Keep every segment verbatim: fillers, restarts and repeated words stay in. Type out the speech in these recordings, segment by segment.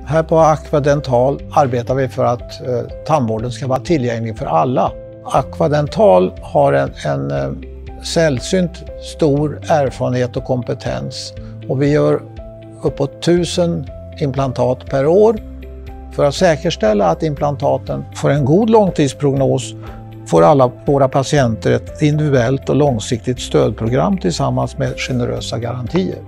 Här på Aquadental arbetar vi för att eh, tandvården ska vara tillgänglig för alla. Aquadental har en, en eh, sällsynt stor erfarenhet och kompetens och vi gör uppåt tusen implantat per år. För att säkerställa att implantaten får en god långtidsprognos får alla våra patienter ett individuellt och långsiktigt stödprogram tillsammans med generösa garantier.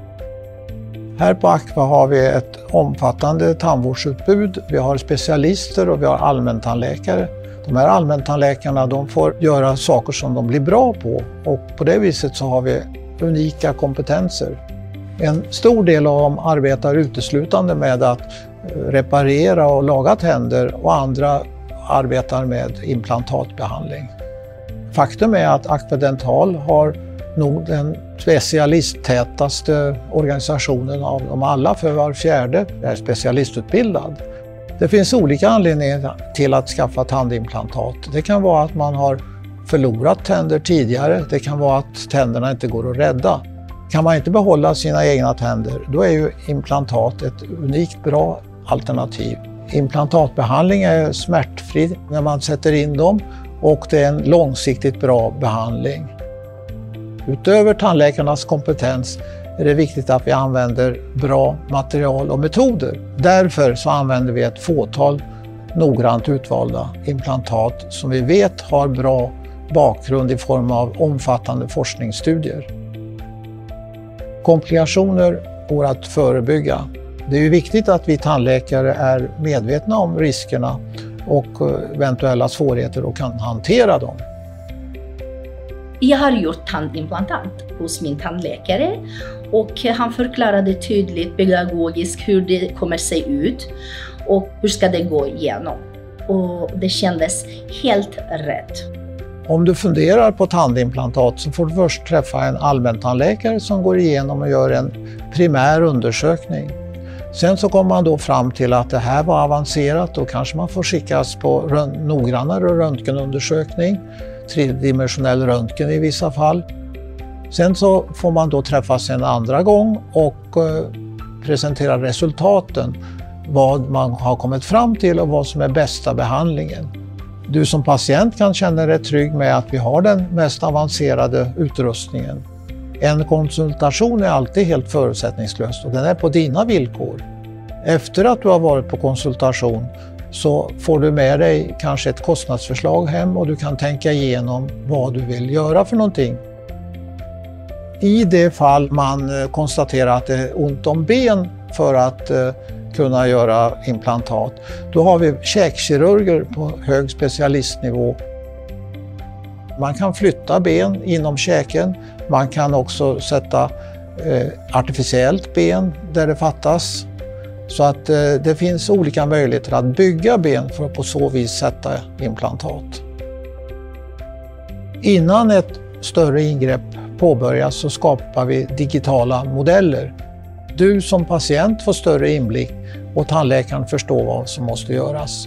Här på Aqua har vi ett omfattande tandvårdsutbud. Vi har specialister och vi har allmäntandläkare. De här allmäntandläkarna de får göra saker som de blir bra på och på det viset så har vi unika kompetenser. En stor del av dem arbetar uteslutande med att reparera och laga tänder och andra arbetar med implantatbehandling. Faktum är att Aquadental har nog den specialisttätaste organisationen av dem alla, för var fjärde är specialistutbildad. Det finns olika anledningar till att skaffa tandimplantat. Det kan vara att man har förlorat tänder tidigare, det kan vara att tänderna inte går att rädda. Kan man inte behålla sina egna tänder, då är ju implantat ett unikt bra alternativ. Implantatbehandling är smärtfri när man sätter in dem och det är en långsiktigt bra behandling. Utöver tandläkarnas kompetens är det viktigt att vi använder bra material och metoder. Därför så använder vi ett fåtal noggrant utvalda implantat som vi vet har bra bakgrund i form av omfattande forskningsstudier. Komplikationer går att förebygga. Det är ju viktigt att vi tandläkare är medvetna om riskerna och eventuella svårigheter och kan hantera dem. Jag har gjort tandimplantat hos min tandläkare och han förklarade tydligt pedagogiskt hur det kommer se ut och hur ska det gå igenom. Och det kändes helt rätt. Om du funderar på tandimplantat så får du först träffa en allmäntandläkare som går igenom och gör en primär undersökning. Sen så kommer man då fram till att det här var avancerat och kanske man får skickas på noggrannare röntgenundersökning, tredimensionell röntgen i vissa fall. Sen så får man då träffas en andra gång och presentera resultaten, vad man har kommit fram till och vad som är bästa behandlingen. Du som patient kan känna dig trygg med att vi har den mest avancerade utrustningen. En konsultation är alltid helt förutsättningslös och den är på dina villkor. Efter att du har varit på konsultation så får du med dig kanske ett kostnadsförslag hem och du kan tänka igenom vad du vill göra för någonting. I det fall man konstaterar att det är ont om ben för att kunna göra implantat, då har vi käkkirurger på hög specialistnivå. Man kan flytta ben inom käken, man kan också sätta eh, artificiellt ben där det fattas. Så att eh, det finns olika möjligheter att bygga ben för att på så vis sätta implantat. Innan ett större ingrepp påbörjas så skapar vi digitala modeller. Du som patient får större inblick och tandläkaren förstår vad som måste göras.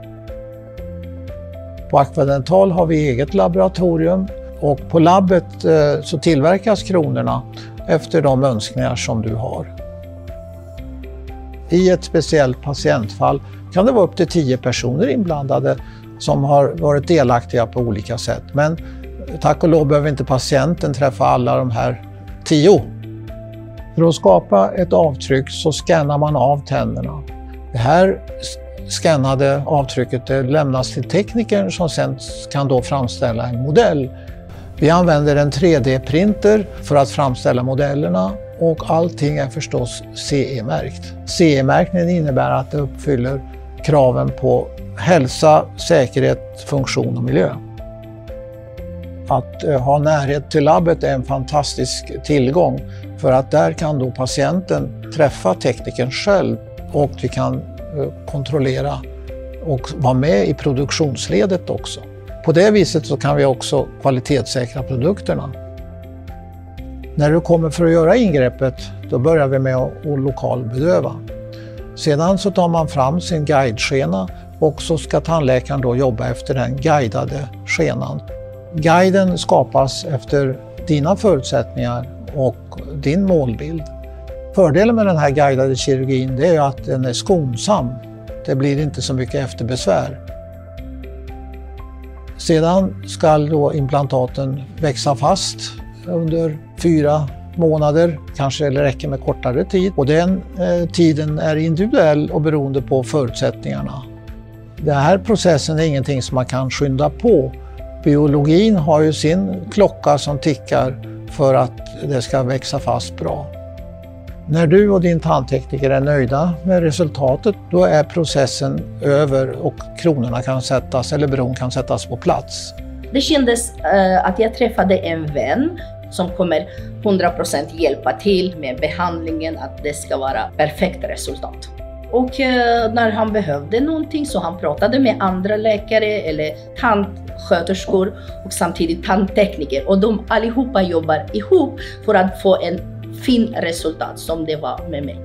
På Aquadental har vi eget laboratorium och på labbet eh, så tillverkas kronorna efter de önskningar som du har. I ett speciellt patientfall kan det vara upp till tio personer inblandade som har varit delaktiga på olika sätt. Men tack och lov behöver inte patienten träffa alla de här tio. För att skapa ett avtryck så skannar man av tänderna. Det här skannade avtrycket det lämnas till teknikern som sen kan då framställa en modell. Vi använder en tre D-printer för att framställa modellerna och allting är förstås C E-märkt. C E-märkningen innebär att det uppfyller kraven på hälsa, säkerhet, funktion och miljö. Att ha närhet till labbet är en fantastisk tillgång för att där kan då patienten träffa teknikern själv och vi kan kontrollera och vara med i produktionsledet också. På det viset så kan vi också kvalitetssäkra produkterna. När du kommer för att göra ingreppet, då börjar vi med att lokalbedöva. Sedan så tar man fram sin guideskena och så ska tandläkaren då jobba efter den guidade skenan. Guiden skapas efter dina förutsättningar och din målbild. Fördelen med den här guidade kirurgin det är att den är skonsam. Det blir inte så mycket efterbesvär. Sedan ska då implantaten växa fast under fyra månader, kanske eller räcker med kortare tid. Och den eh, tiden är individuell och beroende på förutsättningarna. Den här processen är ingenting som man kan skynda på. Biologin har ju sin klocka som tickar för att det ska växa fast bra. När du och din tandtekniker är nöjda med resultatet, då är processen över och kronorna kan sättas, eller bron kan sättas på plats. Det kändes uh, att jag träffade en vän som kommer hundra procent hjälpa till med behandlingen, att det ska vara perfekt resultat. Och uh, när han behövde någonting så han pratade med andra läkare eller tandsköterskor och samtidigt tandtekniker. Och de allihopa jobbar ihop för att få en fin resultat som det var med mig.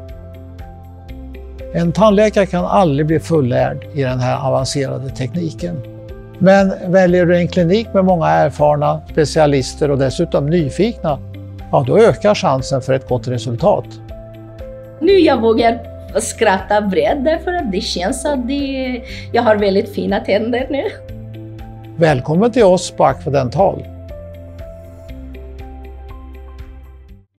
En tandläkare kan aldrig bli fullärd i den här avancerade tekniken. Men väljer du en klinik med många erfarna specialister och dessutom nyfikna, ja, då ökar chansen för ett gott resultat. Nu jag vågar skratta brett därför att det känns att det, jag har väldigt fina tänder nu. Välkommen till oss på Aquadental.